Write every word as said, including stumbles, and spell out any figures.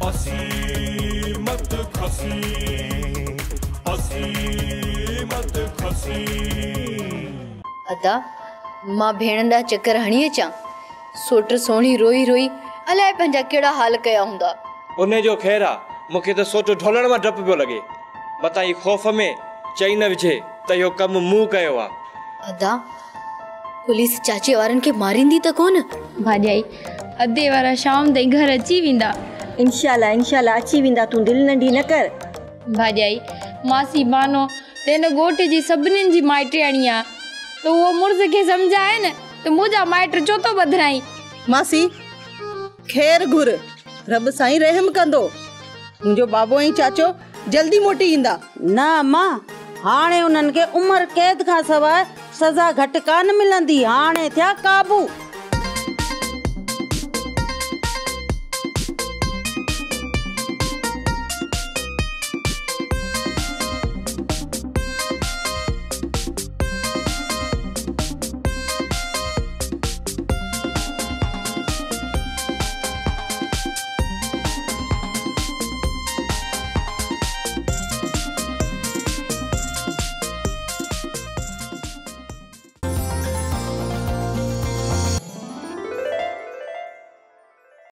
हसी मत खसी, हसी मत खसी। अदा मां भेण दा चक्कर हणी अचां। सोट सोणी रोई रोई अलाए पंहिंजा केड़ा हाल कया हुंदा। उन्हें जो खैर आ, मुखे तो सोट ढोलण में डप पियो लगे। बताई खौफ में चई न विझे त यो कम मूं कयो आ। अदा पुलिस चाचे वारन के मारिंदी त कोन? भाॼाई अधे वारा शाम ताईं घर अची वेंदा। इंशाल्लाह इंशाल्लाह अची वेंदा, तू दिल नंढी न कर। भाॼाई मासी बानो तेन गोठ जी सभिनीनि जी माइटियाणी आ, तो वो मुर्स के समझाए न तो मुझा माइट चो तो बदराई। मासी खैर घुर, रब साईं रहम कंदो। मुंहिंजो बाबो ऐं चाचो जल्दी मोटी ईंदा। ना मां, हाणे उन्हनि के उम्र कैद खां सवाइ सज़ा घटि कान मिलंदी। हाणे थिया काबू।